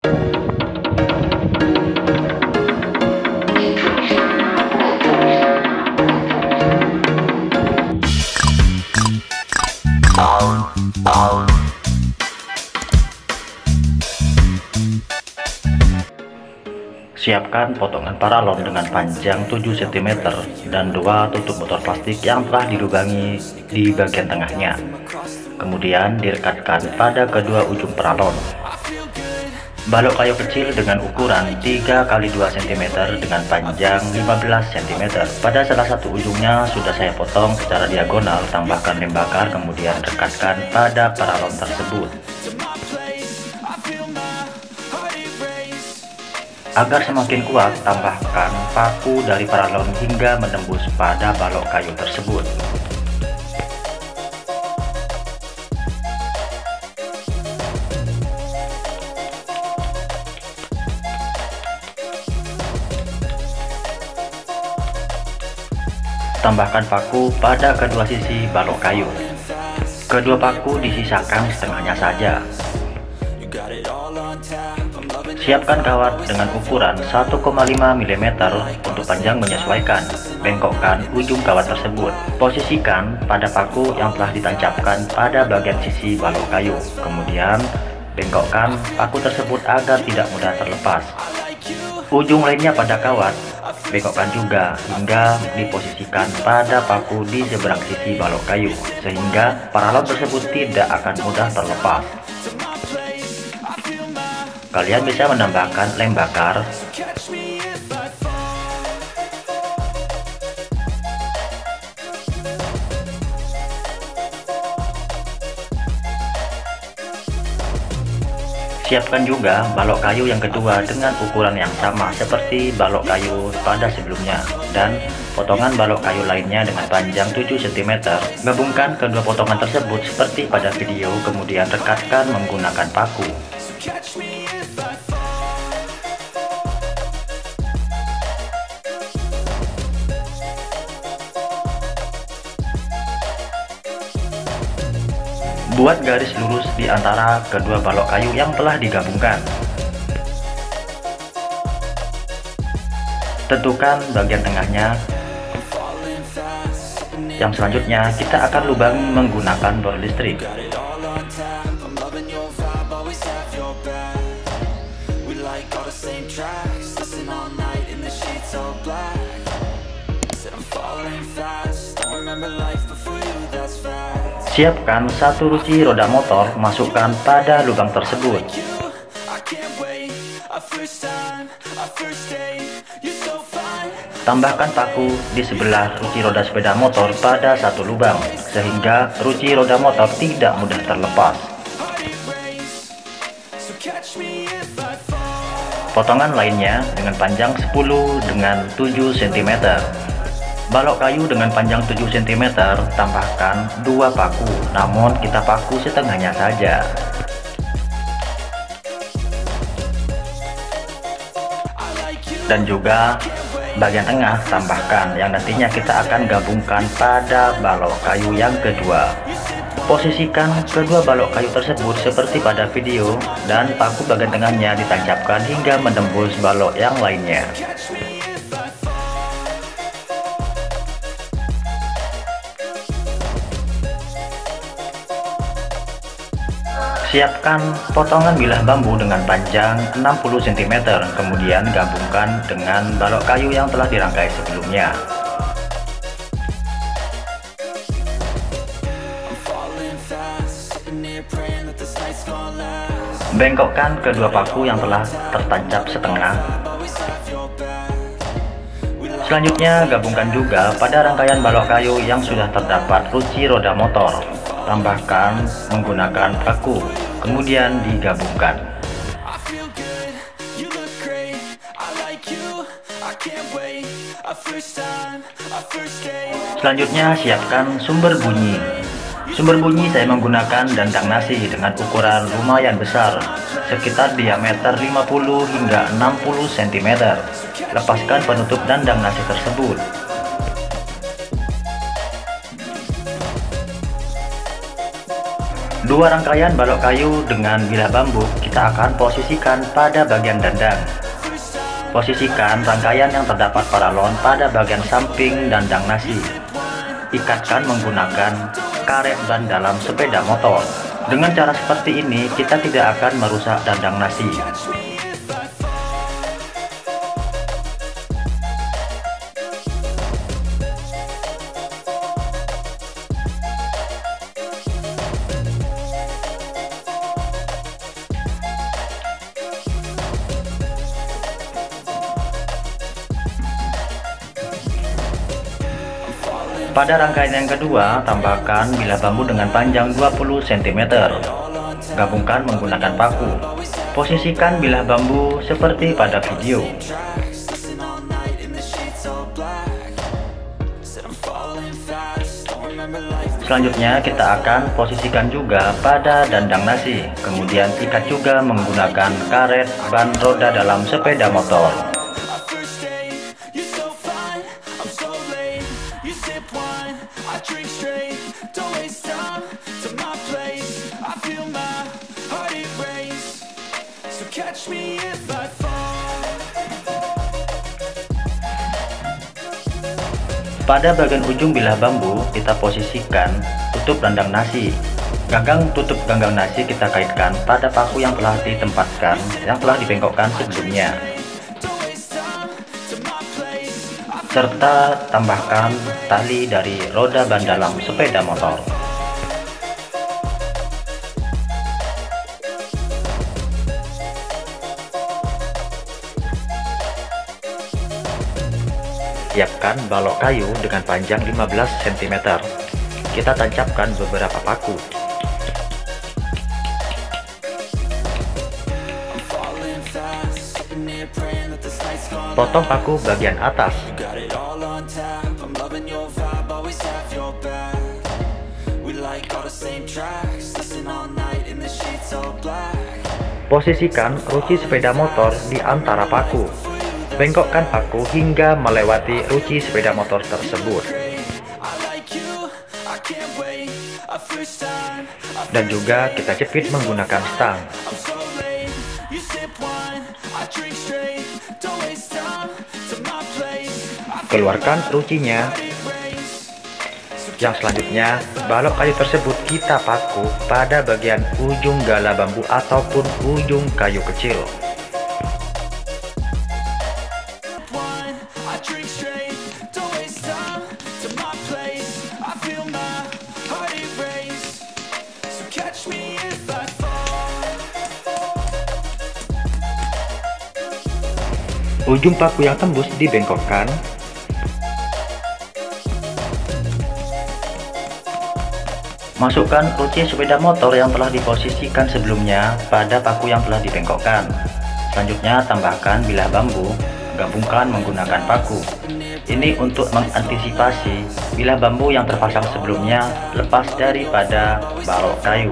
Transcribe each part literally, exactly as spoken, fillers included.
Siapkan potongan paralon dengan panjang tujuh sentimeter dan dua tutup botol plastik yang telah dilubangi di bagian tengahnya. Kemudian direkatkan pada kedua ujung paralon. Balok kayu kecil dengan ukuran tiga kali dua sentimeter dengan panjang lima belas sentimeter. Pada salah satu ujungnya sudah saya potong secara diagonal, tambahkan lem bakar, kemudian rekatkan pada paralon tersebut. Agar semakin kuat, tambahkan paku dari paralon hingga menembus pada balok kayu tersebut. Tambahkan paku pada kedua sisi balok kayu. Kedua paku disisakan setengahnya saja. Siapkan kawat dengan ukuran satu koma lima milimeter untuk panjang menyesuaikan. Bengkokkan ujung kawat tersebut. Posisikan pada paku yang telah ditancapkan pada bagian sisi balok kayu. Kemudian bengkokkan paku tersebut agar tidak mudah terlepas. Ujung lainnya pada kawat, bengkokkan juga hingga diposisikan pada paku di seberang sisi balok kayu, sehingga paralon tersebut tidak akan mudah terlepas. Kalian bisa menambahkan lem bakar. Siapkan juga balok kayu yang kedua dengan ukuran yang sama seperti balok kayu pada sebelumnya, dan potongan balok kayu lainnya dengan panjang tujuh sentimeter. Gabungkan kedua potongan tersebut seperti pada video, kemudian rekatkan menggunakan paku. Buat garis lurus di antara kedua balok kayu yang telah digabungkan. Tentukan bagian tengahnya. Yang selanjutnya kita akan lubangi menggunakan bor listrik. Siapkan satu ruci roda motor, masukkan pada lubang tersebut. Tambahkan paku di sebelah ruci roda sepeda motor pada satu lubang, sehingga ruci roda motor tidak mudah terlepas. Potongan lainnya dengan panjang sepuluh dengan tujuh sentimeter. Balok kayu dengan panjang tujuh sentimeter, tambahkan dua paku, namun kita paku setengahnya saja. Dan juga bagian tengah tambahkan, yang nantinya kita akan gabungkan pada balok kayu yang kedua. Posisikan kedua balok kayu tersebut seperti pada video, dan paku bagian tengahnya ditancapkan hingga menembus balok yang lainnya. Siapkan potongan bilah bambu dengan panjang enam puluh sentimeter, kemudian gabungkan dengan balok kayu yang telah dirangkai sebelumnya. Bengkokkan kedua paku yang telah tertancap setengah. Selanjutnya gabungkan juga pada rangkaian balok kayu yang sudah terdapat ruci roda motor. Tambahkan menggunakan paku, kemudian digabungkan. Selanjutnya siapkan sumber bunyi. Sumber bunyi saya menggunakan dandang nasi dengan ukuran lumayan besar, sekitar diameter lima puluh hingga enam puluh sentimeter. Lepaskan penutup dandang nasi tersebut. Dua rangkaian balok kayu dengan bilah bambu kita akan posisikan pada bagian dandang. Posisikan rangkaian yang terdapat paralon pada bagian samping dandang nasi. Ikatkan menggunakan karet ban dalam sepeda motor. Dengan cara seperti ini kita tidak akan merusak dandang nasi. Pada rangkaian yang kedua, tambahkan bilah bambu dengan panjang dua puluh sentimeter. Gabungkan menggunakan paku. Posisikan bilah bambu seperti pada video. Selanjutnya kita akan posisikan juga pada dandang nasi. Kemudian ikat juga menggunakan karet ban roda dalam sepeda motor. Pada bagian ujung bilah bambu kita posisikan tutup dandang nasi. Gagang tutup ganggang nasi kita kaitkan pada paku yang telah ditempatkan, yang telah dibengkokkan sebelumnya. Serta tambahkan tali dari roda ban dalam sepeda motor. Siapkan balok kayu dengan panjang lima belas sentimeter. Kita tancapkan beberapa paku. Potong paku bagian atas. Posisikan ruci sepeda motor di antara paku. Bengkokkan paku hingga melewati ruci sepeda motor tersebut. Dan juga kita jepit menggunakan stang. Keluarkan rucinya. Yang selanjutnya, balok kayu tersebut kita paku pada bagian ujung gala bambu ataupun ujung kayu kecil. Ujung paku yang tembus dibengkokkan. Masukkan ruci sepeda motor yang telah diposisikan sebelumnya pada paku yang telah dibengkokkan. Selanjutnya tambahkan bilah bambu, gabungkan menggunakan paku. Ini untuk mengantisipasi bilah bambu yang terpasang sebelumnya lepas daripada balok kayu.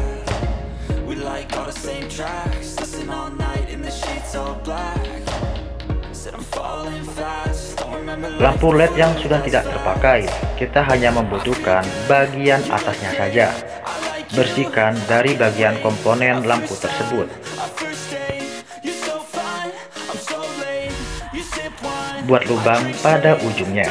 Lampu L E D yang sudah tidak terpakai, kita hanya membutuhkan bagian atasnya saja. Bersihkan dari bagian komponen lampu tersebut. Buat lubang pada ujungnya.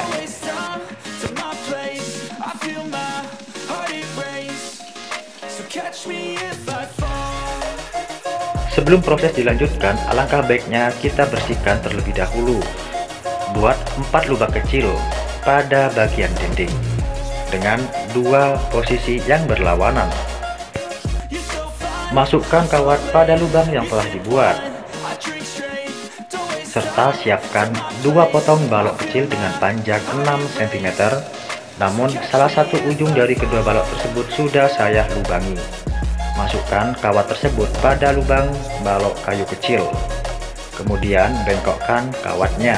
Sebelum proses dilanjutkan, alangkah baiknya kita bersihkan terlebih dahulu. Buat empat lubang kecil pada bagian dinding dengan dua posisi yang berlawanan. Masukkan kawat pada lubang yang telah dibuat, serta siapkan dua potong balok kecil dengan panjang enam sentimeter. Namun salah satu ujung dari kedua balok tersebut sudah saya lubangi. Masukkan kawat tersebut pada lubang balok kayu kecil. Kemudian bengkokkan kawatnya.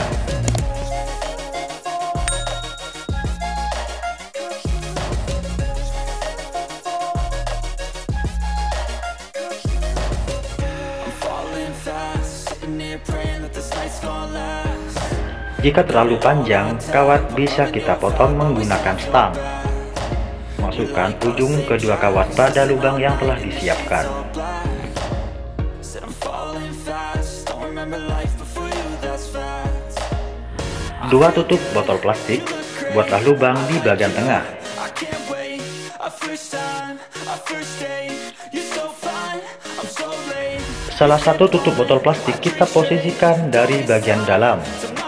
Jika terlalu panjang, kawat bisa kita potong menggunakan stang. Masukkan ujung kedua kawat pada lubang yang telah disiapkan. Dua tutup botol plastik, buatlah lubang di bagian tengah. Salah satu tutup botol plastik kita posisikan dari bagian dalam.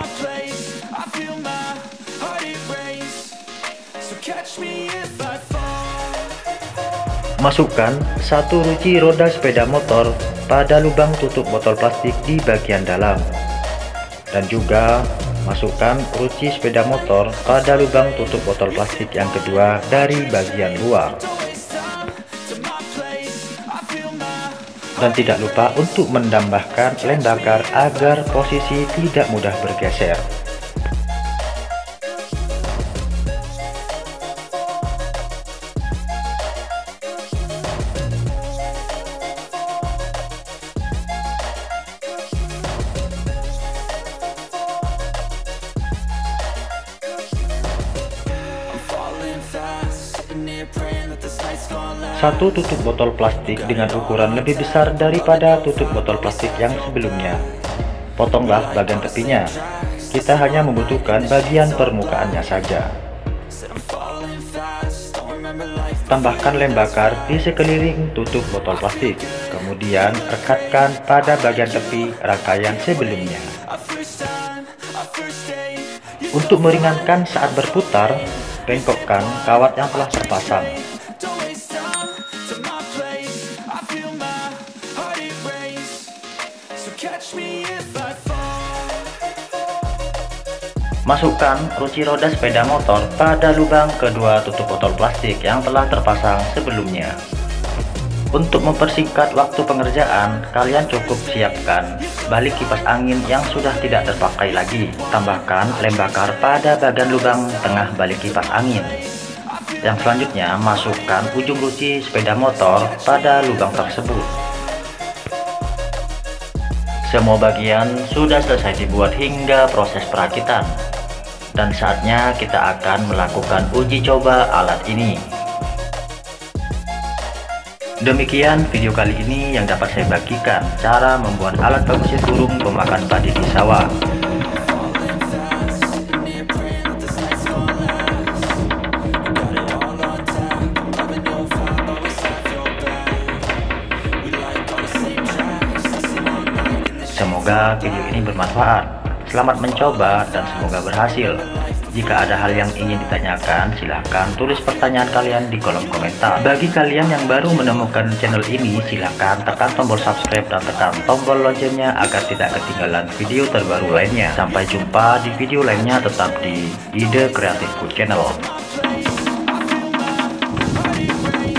Masukkan satu ruci roda sepeda motor pada lubang tutup botol plastik di bagian dalam. Dan juga masukkan ruci sepeda motor pada lubang tutup botol plastik yang kedua dari bagian luar. Dan tidak lupa untuk menambahkan lem bakar agar posisi tidak mudah bergeser. Satu tutup botol plastik dengan ukuran lebih besar daripada tutup botol plastik yang sebelumnya. Potonglah bagian tepinya. Kita hanya membutuhkan bagian permukaannya saja. Tambahkan lem bakar di sekeliling tutup botol plastik. Kemudian rekatkan pada bagian tepi rangkaian sebelumnya. Untuk meringankan saat berputar, bengkokkan kawat yang telah terpasang. Masukkan ruci roda sepeda motor pada lubang kedua tutup botol plastik yang telah terpasang sebelumnya. Untuk mempersingkat waktu pengerjaan, kalian cukup siapkan balik kipas angin yang sudah tidak terpakai lagi. Tambahkan lem bakar pada bagian lubang tengah balik kipas angin. Yang selanjutnya, masukkan ujung ruci sepeda motor pada lubang tersebut. Semua bagian sudah selesai dibuat hingga proses perakitan. Dan saatnya kita akan melakukan uji coba alat ini. Demikian video kali ini yang dapat saya bagikan cara membuat alat pengusir burung pemakan padi di sawah. Semoga video ini bermanfaat. Selamat mencoba dan semoga berhasil. Jika ada hal yang ingin ditanyakan, silahkan tulis pertanyaan kalian di kolom komentar. Bagi kalian yang baru menemukan channel ini, silahkan tekan tombol subscribe dan tekan tombol loncengnya agar tidak ketinggalan video terbaru lainnya. Sampai jumpa di video lainnya, tetap di Ide Kreatifku Channel.